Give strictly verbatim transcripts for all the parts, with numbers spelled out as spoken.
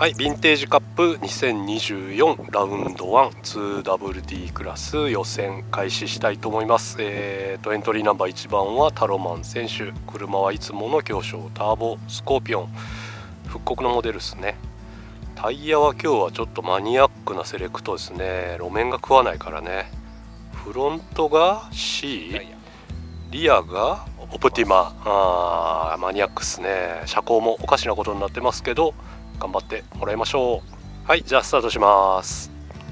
はい、ヴィンテージカップにせんにじゅうよんラウンドワン ツーダブリューディー クラス予選開始したいと思います。えーとエントリーナンバーいちばんはタロマン選手、車はいつもの強勝ターボスコーピオン、復刻のモデルですね。タイヤは今日はちょっとマニアックなセレクトですね。路面が食わないからね。フロントが C、 リアがオプティマ、あーマニアックっすね。車高もおかしなことになってますけど頑張ってもらいましょう。はい、じゃあスタートします。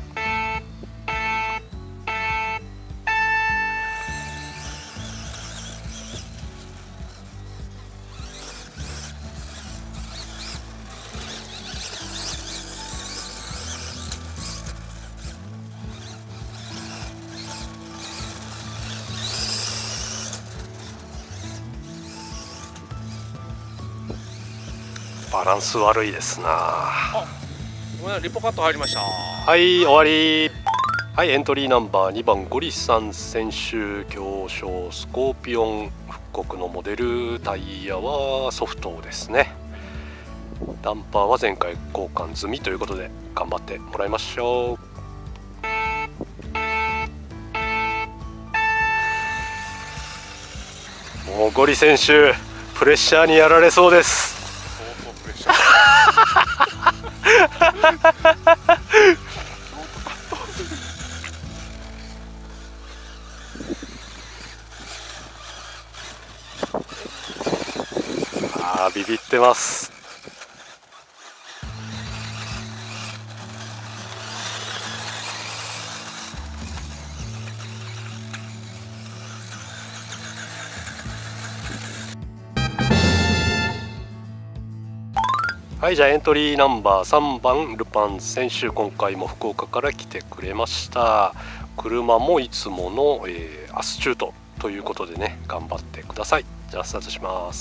バランス悪いですな。 あ、ごめん、リポカット入りました。 はい、終わり。はい、エントリーナンバーにばんゴリさん選手、強勝スコーピオン、復刻のモデル、タイヤはソフトですね。ダンパーは前回交換済みということで頑張ってもらいましょう。もうゴリ選手プレッシャーにやられそうです。 プレッシャーあービビってます。はい、じゃあエントリーナンバーさんばんルパン選手、今回も福岡から来てくれました。車もいつもの、えー、アスチュートということでね、頑張ってください。じゃあスタートします。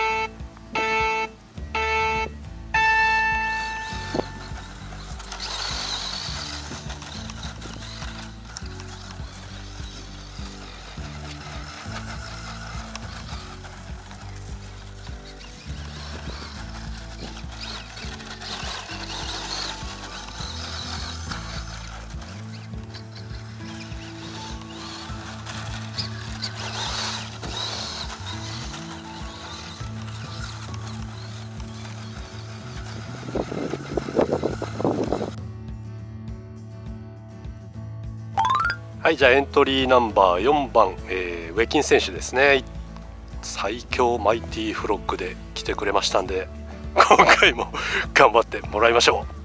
はい、じゃあエントリーナンバーよんばん、えー、ウェキン選手ですね。最強マイティフロッグで来てくれましたんで、今回も頑張ってもらいましょう。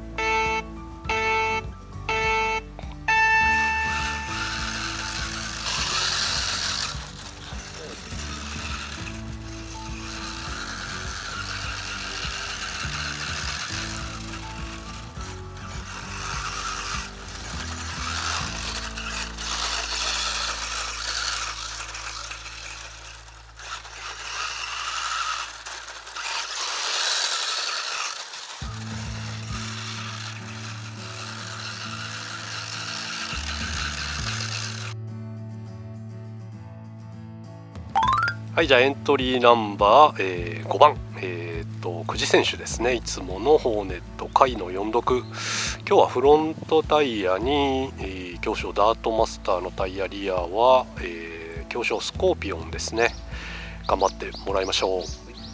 はい、じゃあエントリーナンバー、えー、ごばん、えー、と久慈選手ですね。いつものホーネット回のよんじゅうろく、今日はフロントタイヤに、えー、強勝ダートマスターのタイヤ、リアは、えー、強勝スコーピオンですね。頑張ってもらいましょう。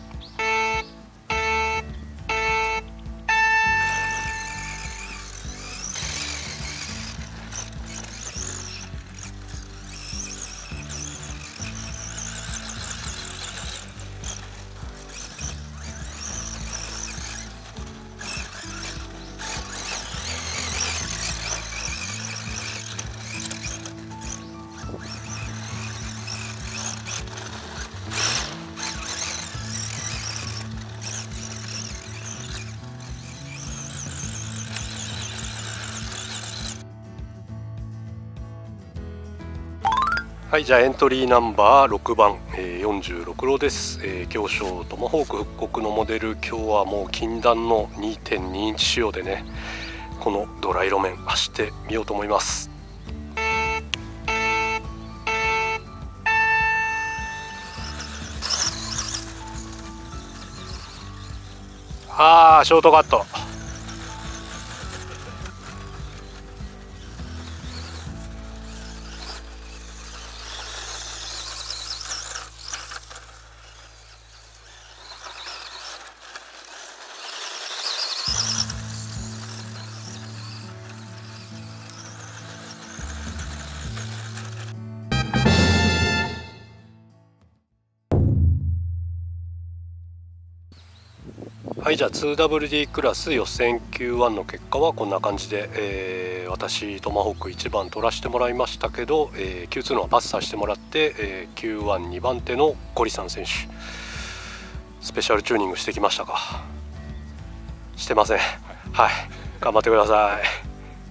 はい、じゃあエントリーナンバーろくばん、えー、よんじゅうろくロです。えー、強勝トマホーク復刻のモデル、今日はもう禁断の にてんに インチ仕様でね、このドライ路面走ってみようと思います。 ああショートカット。はい、じゃあ ツーダブリューディー クラス予選 キューワン の結果はこんな感じで、えー、私トマホークいちばん取らせてもらいましたけど、えー、キューツー のはパスさせてもらって、えー、キューワンにばん手のゴリさん選手スペシャルチューニングしてきましたか？してません。はい、頑張ってください。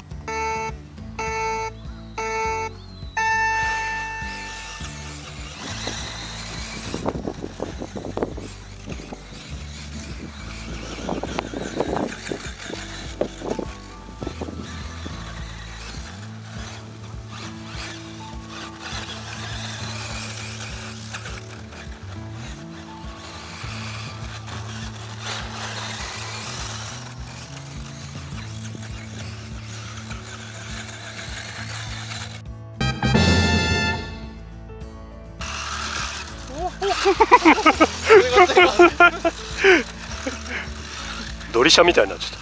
ドリシャみたいになっちゃった。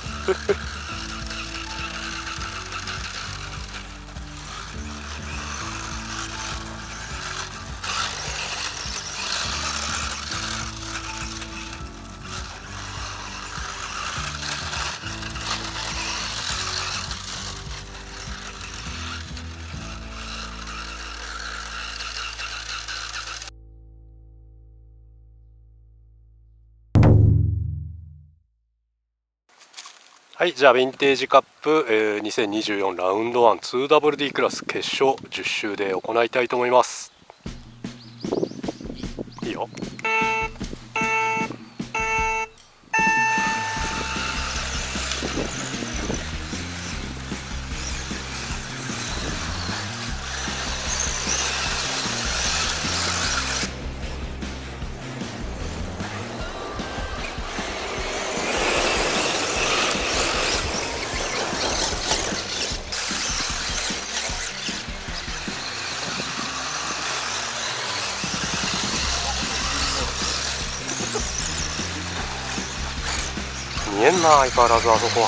はい、じゃあヴィンテージカップ、えー、にせんにじゅうよんラウンドワン ツーダブリューディー クラス決勝じゅっ周で行いたいと思います。いいよ。見えんな相変わらずあそこは。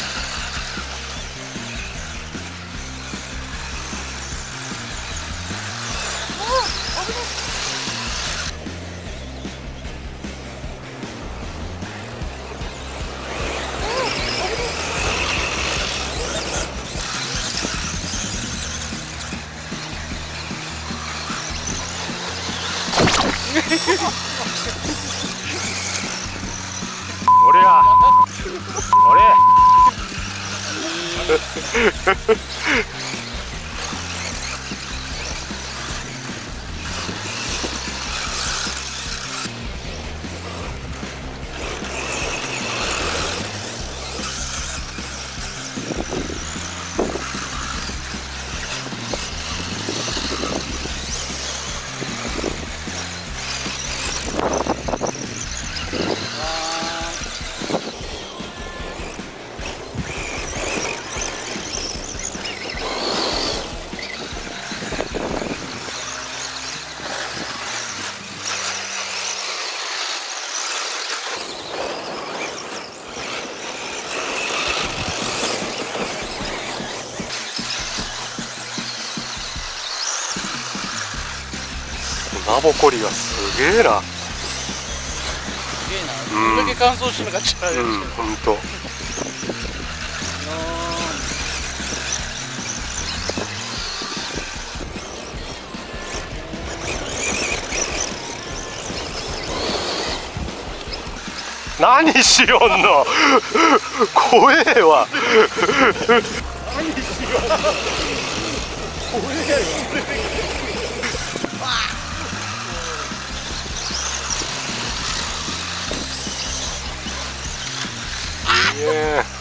俺や俺砂ぼこりがすげえな。 すげえな。これだけ乾燥してなかったら。うん、 ほんと。何しよんの怖えわ何しよんの怖えわいいね。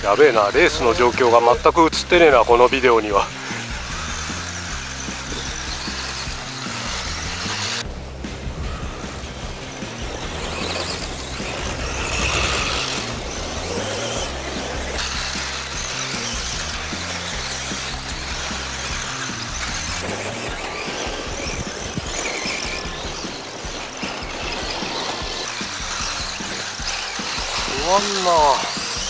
やべえな、レースの状況が全く映ってねえなこのビデオには。終わんな。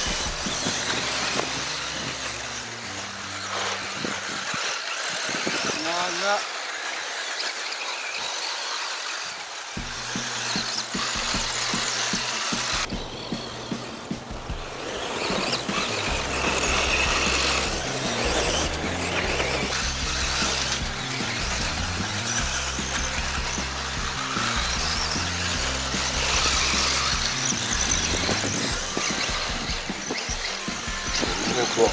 全然怖い。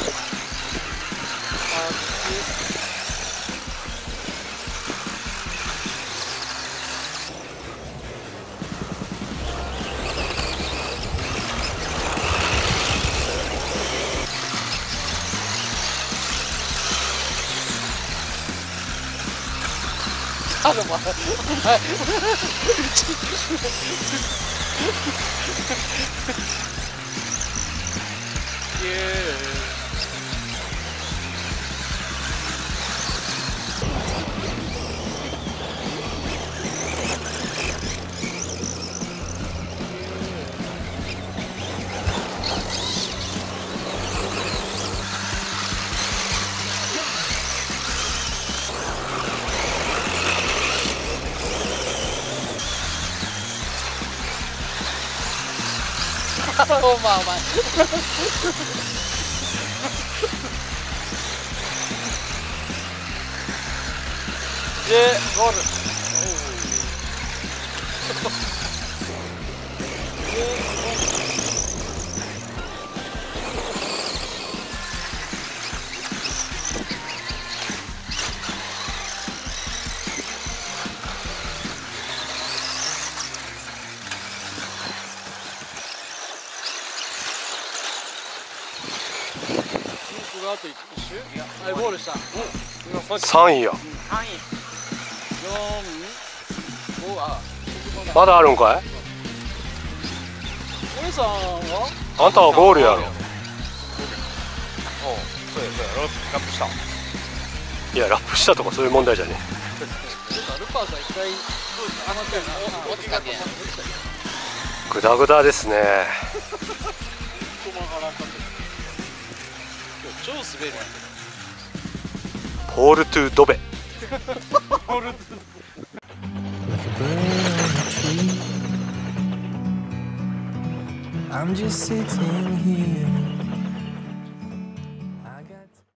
あでもはいイエーイ。お前お前でゴール。あと一周？いや、はい、ゴールした。 さんいや。 さんい。よん、ご、あ、 まだあるんかい？ お姉さんは？ あんたはゴールやろ。 おう、そうやそうや、ラップした。 いや、ラップしたとかそういう問題じゃねルパーさん一回あの手な落ちたけん。 え。グダグダですね。 超滑る。 ポールトゥドベ。 I'm just sitting here